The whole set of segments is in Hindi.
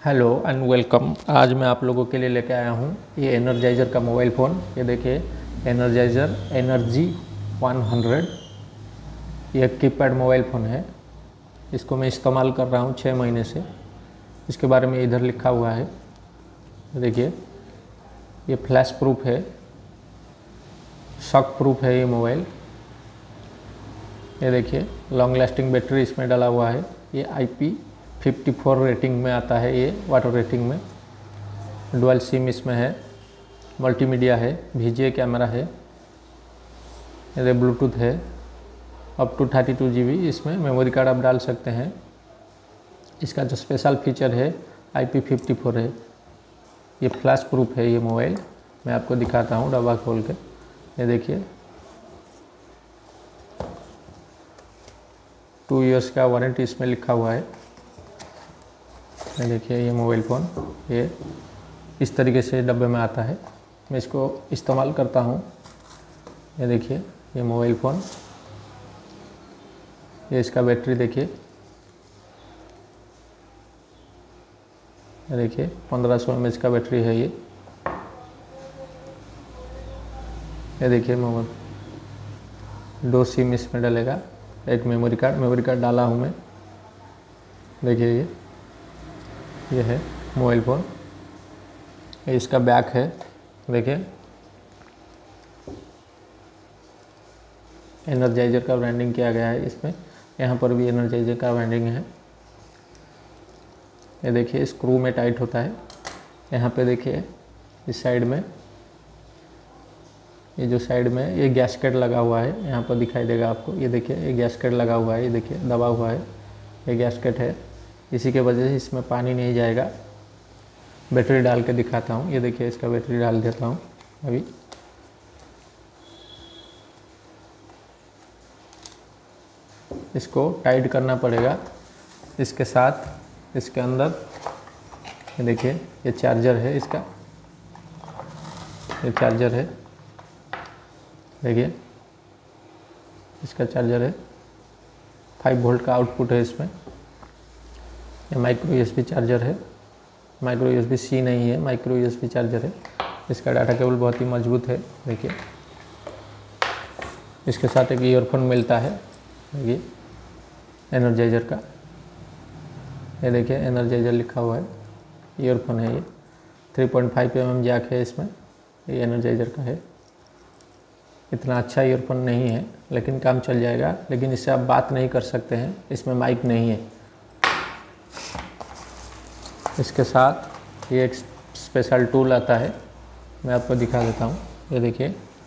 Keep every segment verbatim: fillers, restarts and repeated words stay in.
Hello and welcome. आज मैं आप लोगों के लिए लेके आया हूँ ये एनर्जाइज़र का मोबाइल फ़ोन। ये देखिए एनर्जाइज़र एनर्जी हंड्रेड। ये कीपैड मोबाइल फ़ोन है। इसको मैं इस्तेमाल कर रहा हूँ छः महीने से। इसके बारे में इधर लिखा हुआ है, देखिए ये फ्लैश प्रूफ है, शॉक प्रूफ है ये मोबाइल। ये देखिए लॉन्ग लास्टिंग बैटरी इसमें डाला हुआ है। ये I P fifty four rating में आता है, ये वाटर रेटिंग में। डुअल सिम इसमें है, मल्टीमीडिया है, वीजीए कैमरा है, ये ब्लूटूथ है, up to thirty two G B इसमें मेमोरी कार्ड आप डाल सकते हैं। इसका जो स्पेशल फीचर है आई पी फिफ्टी फोर है। ये फ्लैश प्रूफ है ये मोबाइल। मैं आपको दिखाता हूँ डब्बा खोल के। ये देखिए टू इयर्स का वारंटी इसमें लिखा हुआ है। ये देखिए ये मोबाइल फ़ोन ये इस तरीके से डब्बे में आता है। मैं इसको इस्तेमाल करता हूँ। ये देखिए ये मोबाइल फ़ोन, ये इसका बैटरी देखिए, ये देखिए पंद्रह सौ एम एच का बैटरी है ये। ये देखिए मोबाइल दो सिम इसमें डलेगा, एक मेमोरी कार्ड मेमोरी कार्ड डाला हूँ मैं। देखिए ये ये है मोबाइल फ़ोन। ये इसका बैक है, देखिए एनर्जाइज़र का ब्रांडिंग किया गया है इसमें। यहाँ पर भी एनर्जाइज़र का ब्रांडिंग है। ये देखिए स्क्रू में टाइट होता है। यहाँ पे देखिए इस साइड में, ये जो साइड में ये गैसकेट लगा हुआ है, यहाँ पर दिखाई देगा आपको। ये देखिए ये गैसकेट लगा हुआ है, ये देखिए दबा हुआ है, ये गैसकेट है। इसी के वजह से इसमें पानी नहीं जाएगा। बैटरी डाल के दिखाता हूँ। ये देखिए इसका बैटरी डाल देता हूँ अभी। इसको टाइट करना पड़ेगा इसके साथ। इसके अंदर ये देखिए ये चार्जर है इसका, ये चार्जर है, देखिए इसका चार्जर है। फाइव वोल्ट का आउटपुट है इसमें। ये माइक्रो यूएसबी चार्जर है, माइक्रो यूएसबी सी नहीं है, माइक्रो यूएसबी चार्जर है। इसका डाटा केबल बहुत ही मजबूत है। देखिए इसके साथ एक ईयरफोन मिलता है, देखिए एनर्जाइज़र का। ये देखिए एनर्जाइज़र लिखा हुआ है, ईयरफोन है ये। Three point five M M jack है इसमें, ये एनर्जाइज़र का है। इतना अच्छा ईयरफोन नहीं है लेकिन काम चल जाएगा, लेकिन इससे आप बात नहीं कर सकते हैं, इसमें माइक नहीं है। इसके साथ ये एक स्पेशल टूल आता है, मैं आपको दिखा देता हूँ। ये देखिए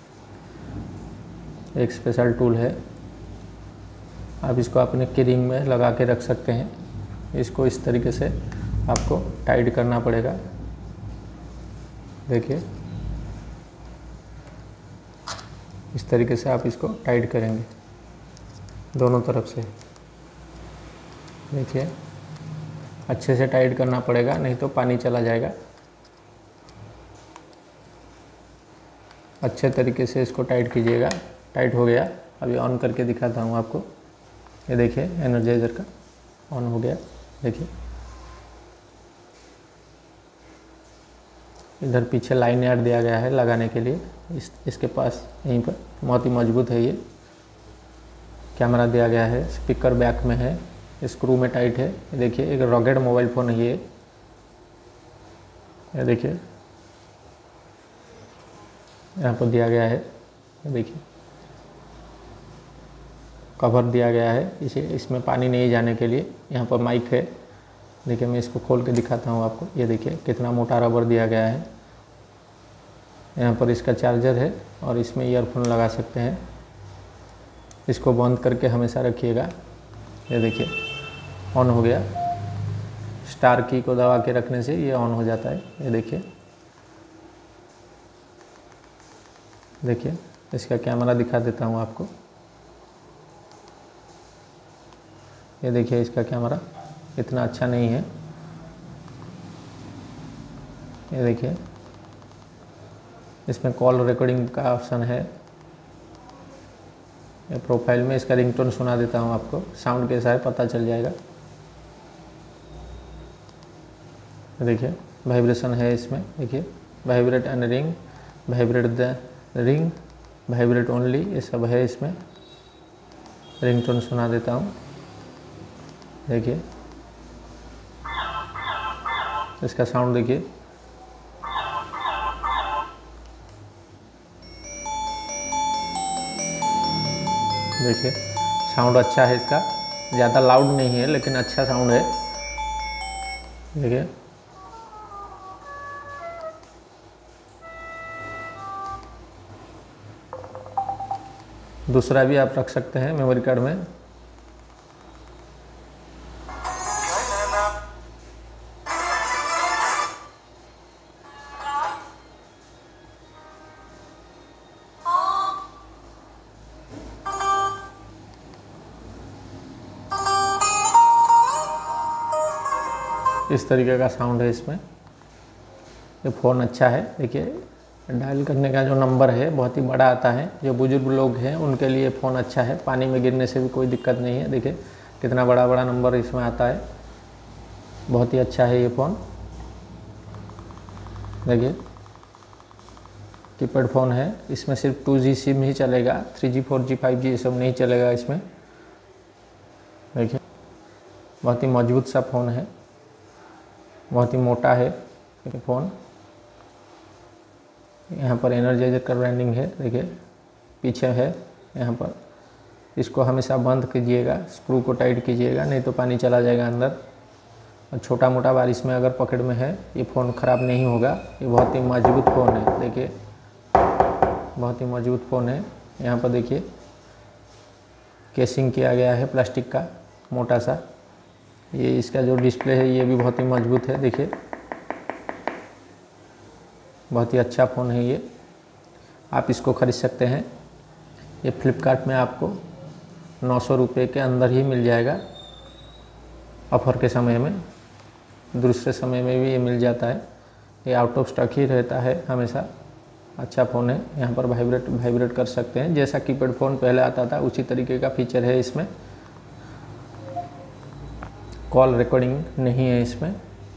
एक स्पेशल टूल है, आप इसको अपने की रिंग में लगा के रख सकते हैं। इसको इस तरीके से आपको टाइट करना पड़ेगा। देखिए इस तरीके से आप इसको टाइट करेंगे दोनों तरफ से। देखिए अच्छे से टाइट करना पड़ेगा, नहीं तो पानी चला जाएगा। अच्छे तरीके से इसको टाइट कीजिएगा। टाइट हो गया, अभी ऑन करके दिखाता हूँ आपको। ये देखिए एनर्जाइज़र का ऑन हो गया। देखिए इधर पीछे लाइन यार्ड दिया गया है लगाने के लिए। इस इसके पास यहीं पर बहुत ही मजबूत है ये। कैमरा दिया गया है, स्पीकर बैक में है, स्क्रू में टाइट है। ये देखिए एक रॉकेट मोबाइल फ़ोन है ये। ये देखिए यहाँ पर दिया गया है, ये देखिए कवर दिया गया है इसे, इसमें पानी नहीं जाने के लिए। यहाँ पर माइक है, देखिए मैं इसको खोल के दिखाता हूँ आपको। ये देखिए कितना मोटा रबर दिया गया है। यहाँ पर इसका चार्जर है और इसमें ईयरफोन लगा सकते हैं। इसको बंद करके हमेशा रखिएगा। ये देखिए ऑन हो गया। स्टार की को दबा के रखने से ये ऑन हो जाता है। ये देखिए देखिए इसका कैमरा दिखा देता हूँ आपको। ये देखिए इसका कैमरा इतना अच्छा नहीं है। ये देखिए इसमें कॉल रिकॉर्डिंग का ऑप्शन है। ये प्रोफाइल में इसका रिंगटोन सुना देता हूँ आपको, साउंड कैसा है पता चल जाएगा। देखिए वाइब्रेशन है इसमें, देखिए vibrate and ring, vibrate the ring, vibrate only, ये सब है इसमें। रिंगटोन सुना देता हूँ, देखिए इसका साउंड देखिए। देखिए साउंड अच्छा है इसका, ज़्यादा लाउड नहीं है लेकिन अच्छा साउंड है। देखिए दूसरा भी आप रख सकते हैं मेमोरी कार्ड में। इस तरीके का साउंड है इसमें। ये फ़ोन अच्छा है। देखिए डायल करने का जो नंबर है बहुत ही बड़ा आता है, जो बुजुर्ग लोग हैं उनके लिए फ़ोन अच्छा है, पानी में गिरने से भी कोई दिक्कत नहीं है। देखिए कितना बड़ा बड़ा नंबर इसमें आता है, बहुत ही अच्छा है ये फ़ोन। देखिए कीपैड फ़ोन है, इसमें सिर्फ टू जी सिम ही चलेगा, three G four G five G ये सब नहीं चलेगा इसमें। देखिए बहुत ही मजबूत सा फ़ोन है, बहुत ही मोटा है ये फ़ोन। यहाँ पर एनर्जाइजर का ब्रांडिंग है, देखिए पीछे है यहाँ पर। इसको हमेशा बंद कीजिएगा, स्क्रू को टाइट कीजिएगा, नहीं तो पानी चला जाएगा अंदर। और छोटा मोटा बारिश में अगर पकड़ में है ये फ़ोन ख़राब नहीं होगा। ये बहुत ही मजबूत फ़ोन है, देखिए बहुत ही मजबूत फ़ोन है। यहाँ पर देखिए केसिंग किया गया है प्लास्टिक का मोटा सा। ये इसका जो डिस्प्ले है ये भी बहुत ही मजबूत है, देखिए बहुत ही अच्छा फ़ोन है ये। आप इसको ख़रीद सकते हैं, ये फ्लिपकार्ट में आपको नौ सौ रुपये के अंदर ही मिल जाएगा ऑफ़र के समय में। दूसरे समय में भी ये मिल जाता है, ये आउट ऑफ स्टॉक ही रहता है हमेशा। अच्छा फ़ोन है। यहाँ पर वाइब्रेट वाइब्रेट कर सकते हैं, जैसा कीपैड फ़ोन पहले आता था उसी तरीके का फीचर है इसमें। कॉल रिकॉर्डिंग नहीं है इसमें,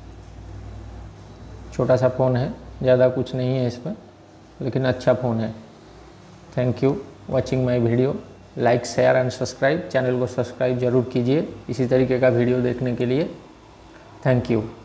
छोटा सा फ़ोन है, ज़्यादा कुछ नहीं है इसमें, लेकिन अच्छा फ़ोन है। Thank you watching my video. Like share and subscribe, channel को सब्सक्राइब ज़रूर कीजिए इसी तरीके का वीडियो देखने के लिए। Thank you.